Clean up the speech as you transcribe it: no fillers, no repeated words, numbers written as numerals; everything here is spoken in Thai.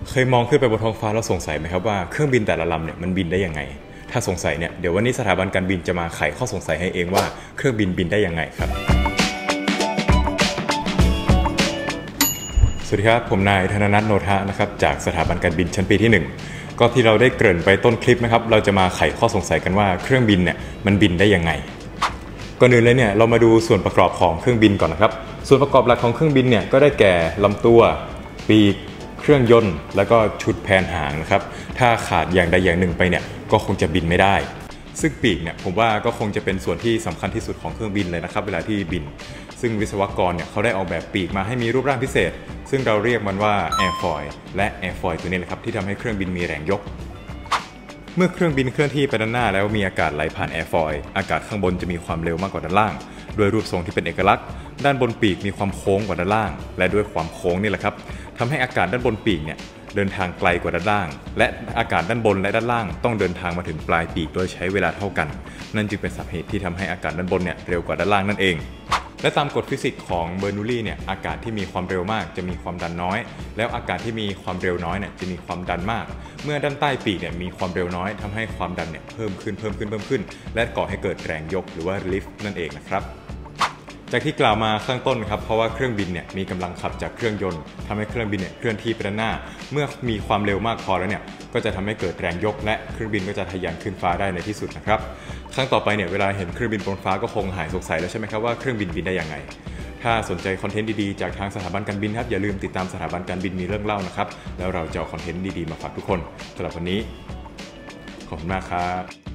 เคยมองขึ้นไปบนท้องฟ้าแล้วสงสัยไหมครับว่าเครื่องบินแต่ละลำเนี่ยมันบินได้ยังไงถ้าสงสัยเนี่ยเดี๋ยววันนี้สถาบันการบินจะมาไขข้อสงสัยให้เองว่าเครื่องบินบินได้ยังไงครับสวัสดีครับผมนายธนนัทโนทะนะครับจากสถาบันการบินชั้นปีที่1ก็ที่เราได้เกริ่นไปต้นคลิปนะครับเราจะมาไขข้อสงสัยกันว่าเครื่องบินเนี่ยมันบินได้ยังไงก่อนอื่นเลยเนี่ยเรามาดูส่วนประกอบของเครื่องบินก่อนนะครับส่วนประกอบหลักของเครื่องบินเนี่ยก็ได้แก่ลำตัวปีกเครื่องยนต์แล้วก็ชุดแผนหางนะครับถ้าขาดอย่างใดอย่างหนึ่งไปเนี่ยก็คงจะบินไม่ได้ซึ่งปีกเนี่ยผมว่าก็คงจะเป็นส่วนที่สำคัญที่สุดของเครื่องบินเลยนะครับเวลาที่บินซึ่งวิศวกรเนี่ยเขาได้ออกแบบปีกมาให้มีรูปร่างพิเศษซึ่งเราเรียกมันว่าแอร์ฟอยล์และแอร์ฟอยล์ตัวนี้แหละครับที่ทำให้เครื่องบินมีแรงยกเมื่อเครื่องบินเคลื่อนที่ไปด้านหน้าแล้วมีอากาศไหลผ่านแอร์ฟอยล์อากาศข้างบนจะมีความเร็วมากกว่าด้านล่างด้วยรูปทรงที่เป็นเอกลักษณ์ด้านบนปีกมีความโค้งกว่าด้านล่างและด้วยความโค้งนี่แหละครับทำให้อากาศด้านบนปีกเนี่ยเดินทางไกลกว่าด้านล่างและอากาศด้านบนและด้านล่างต้องเดินทางมาถึงปลายปีกโดยใช้เวลาเท่ากันนั่นจึงเป็นสาเหตุที่ทำให้อากาศด้านบนเนี่ยเร็วกว่าด้านล่างนั่นเองและตามกฎฟิสิกส์ของเบอร์นูลลีเนี่ยอากาศที่มีความเร็วมากจะมีความดันน้อยแล้วอากาศที่มีความเร็วน้อยเนี่ยจะมีความดันมากเมื่อด้านใต้ปีกเนี่ยมีความเร็วน้อยทำให้ความดันเนี่ยเพิ่มขึ้นและก่อให้เกิดแรงยกหรือว่าลิฟต์นั่นเองนะครับจากที่กล่าวมาข้างต้นครับเพราะว่าเครื่องบินเนี่ยมีกำลังขับจากเครื่องยนต์ทำให้เครื่องบินเนี่ยเคลื่อนที่ไปด้านหน้าเมื่อมีความเร็วมากพอแล้วเนี่ยก็จะทำให้เกิดแรงยกและเครื่องบินก็จะทะยานขึ้นฟ้าได้ในที่สุดนะครับครั้งต่อไปเนี่ยเวลาเห็นเครื่องบินบนฟ้าก็คงหายสงสัยแล้วใช่ไหมครับว่าเครื่องบินบินได้ยังไงถ้าสนใจคอนเทนต์ดีๆจากทางสถาบันการบินครับอย่าลืมติดตามสถาบันการบินมีเรื่องเล่านะครับแล้วเราจะเอาคอนเทนต์ดีๆมาฝากทุกคนสำหรับวันนี้ขอบคุณมากครับ